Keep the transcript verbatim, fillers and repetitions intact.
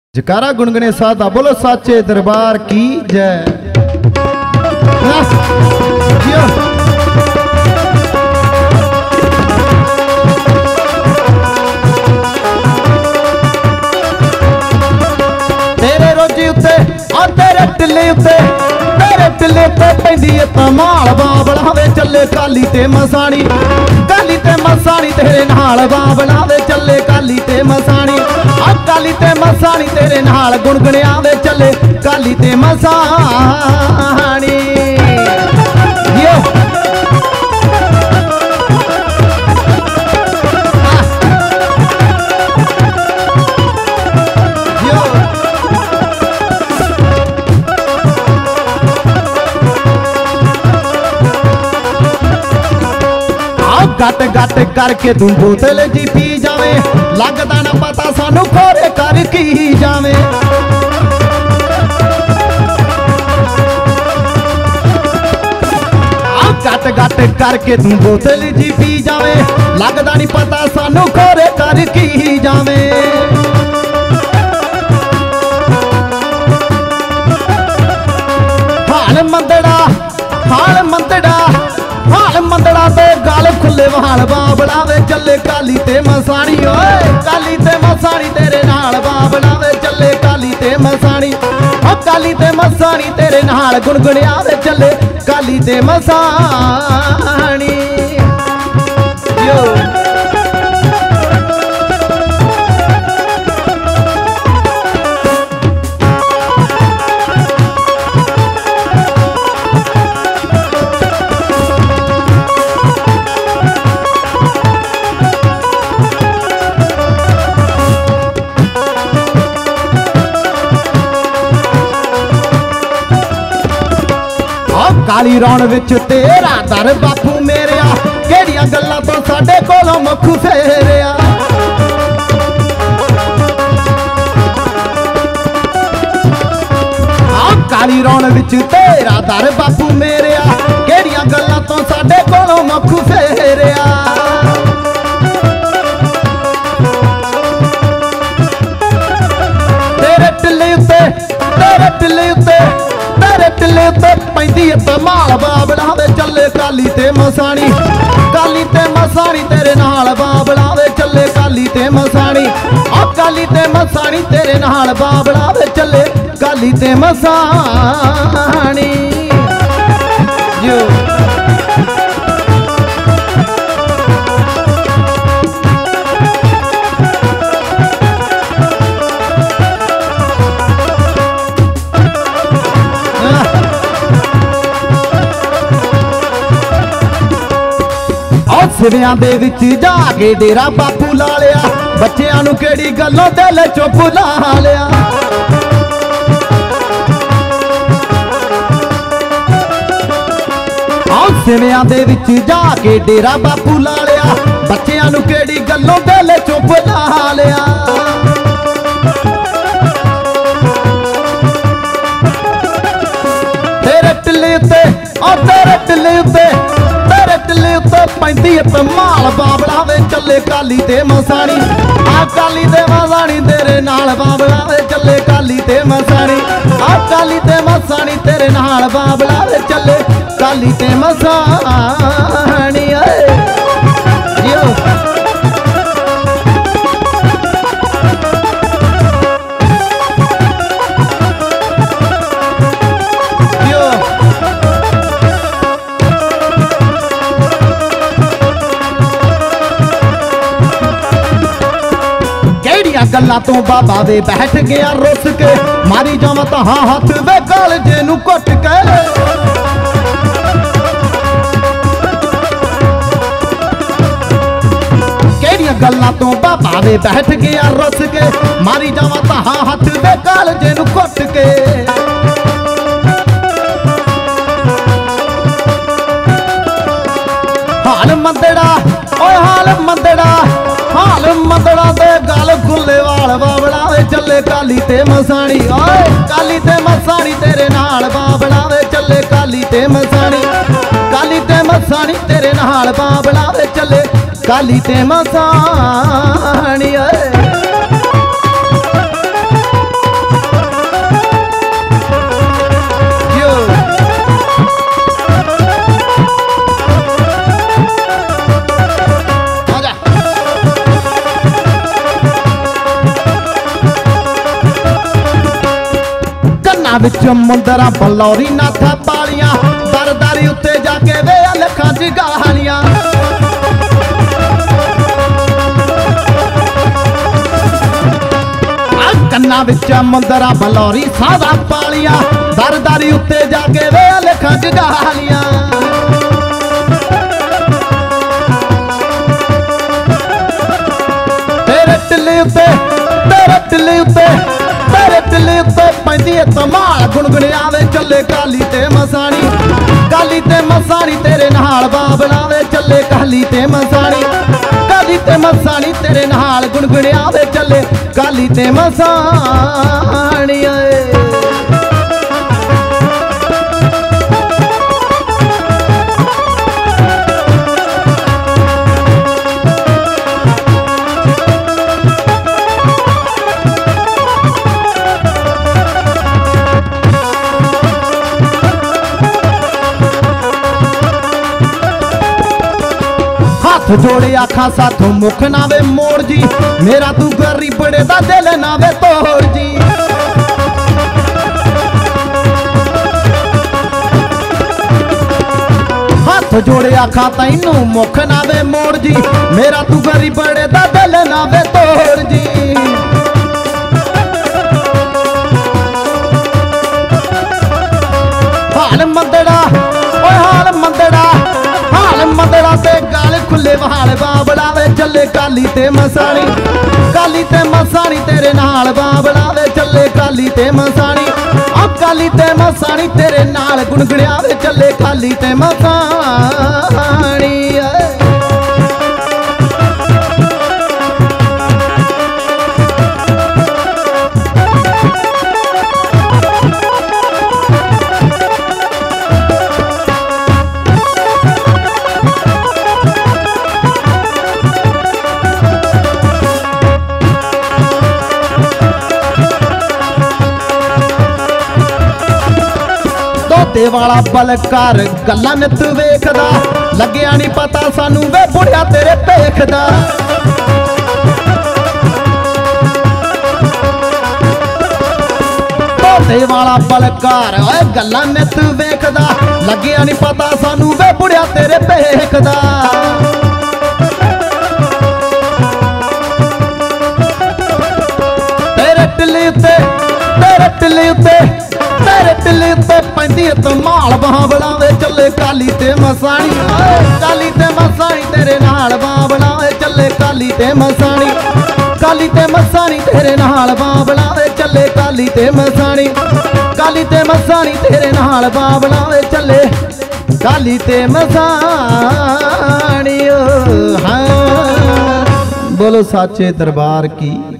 जकारा गुनगुने सादा बोलो साचे दरबार की जय। तेरे रोजी उत्ते आ तेरे टिल्ले उत्ते तेरे टिल्ले उत्ते पैंदी तमाल बाबला वे चले काली ते मसाणी काली ते मसाणी तेरे नाल बाबला वे चले काली ते मसाणी आ काली ते मसाणी तेरे नाल गुनगुनिया वे चले काली ते मसाणी। यो गट गट करके तू बोतल जी पी जावे लगदा ना पता सानू खोरे कर की जावे। गट गट करके तू बोतल जी पी जावे लगदा नहीं पता सानू खोरे कर की जावे। हाल मंदड़ा हाल मंदड़ा हाल मंदड़ा ते गाल खुले वाल बाबला वे चले काली ते मसाणी ओए काली ते मसाणी तेरे नाल बाबला वे चले काली ते मसाणी ओ काली ते मसाणी तेरे नाल गुनगुनिया वे चले काली ते मसाणी। यो काली रौन विच तेरा दर बापू मेरिया केड़ियां गल्लां तो साडे कोलों मुख फेरिया। काली रौन विच तेरा दर बापू मेरिया केड़ियां गल्लां तो साडे कोलों मुख फेरिया। तेरे टिल्ले उत्ते तेरे टिल्ले उत्ते तेरे टिल्ले उत्ते पैंदी तमाल बाबला वे चले काली ते मसाणी काली ते मसाणी तेरे नाल बाबला वे चले काली ते मसाणी आ काली ते मसाणी तेरे नाल बाबला वे चले काली ते मसाणी। यो सिवियां दे विच जाके डेरा बापू ला लिया बच्चियां नू केड़ी गल्लों दिल चुप ला लिया। सिवियां दे विच जाके डेरा बापू ला लिया बच्चियां नू केड़ी गल्लों दिल चुप ला लिया। तेरे टिल्ले उत्ते ओ तेरे टिल्ले उत्ते तेरे टिल्ले उत्ते पैंदी तमाल बाबला वे चले काली ते मसाणी आ काली ते मसाणी तेरे नाल बाबला वे चले काली ते मसाणी आ काली ते मसाणी तेरे नाल बाबला वे चले काली ते मसाणी। यो गल्ला तो बाबा वे बैठ गया रुस के मारी जावा तो हाँ हाथ वे गाल जेनू कुट के। केड़ियां गल्ला तो बाबा वे बैठ गया रुस के मारी जावा तो हाँ हाथ वे गाल जेनू कुट के। हाल मंदड़ा ओए हाल मंदड़ा हाल मंदड़ा दे गल खुले वाल बाबला वे चले काली ते मसाणी ओए काली ते मसाणी तेरे नाल बाबला वे चले काली ते मसाणी काली ते मसाणी तेरे नाल बाबला वे चले काली ते मसाणी। विच मुंदरा बलौरी नाथा पालियां दरदारी उत्ते जाके वे लखां च गालियां कन्ना विच मुंदरा बलौरी सादा पालियां दरदारी उत्ते जाके वे लखां च गालियां तेरे टिल्ले उत्ते तेरे टिल्ले उत्ते तेरे टिल्ले उत्ते पैंदी है धमाल गुणगुणिया वे चले काली ते मसाणी काली ते मसाणी तेरे नाल बाबला वे चले काली ते मसाणी काली ते मसाणी तेरे नाल गुणगुणिया वे चले काली ते मसाणी जोड़े आखा साथों मुख ना वे मोड़ जी मेरा तू गरीब बड़े दा दिल ना वे तोड़ जी हाथ जोड़े आखा तैनू मुख ना वे मोड़ जी मेरा तू गरीब बड़े दा दिल ना वे तोड़ जी हाल मंदड़ा ओए हाल मंदड़ा हाल मंदड़ा ते गाल खुले बहाल बाबला वे चले काली ते मसाणी काली ते मसाणी तेरे नाल बाबला वे चले काली ते मसाणी आ काली ते मसाणी तेरे नाल गुणगुणिया वे चले काली ते मसाणी ते वाला बलकार गल्ला नित वेखदा लग्या नहीं पता सानू वे बुढ़िया तेरे देखदा ते वाला बलकार ओए गल्ला नित वेखदा लग्या नहीं पता सानू वे बुढ़िया तेरे देखदा तेरे टिल्ले उत्ते तेरे टिल्ले उत्ते तेरे टिल्ले उत्ते पैंदी है धमाल बाबला वे चले काली ते मसाणी काली ते मसाणी तेरे नाल बाबला वे चले काली ते मसाणी काली ते मसाणी तेरे नाल बाबला वे चले काली ते मसाणी काली ते मसाणी तेरे नाल बाबला वे चले काली ते मसाणी हाँ बोलो साचे दरबार की।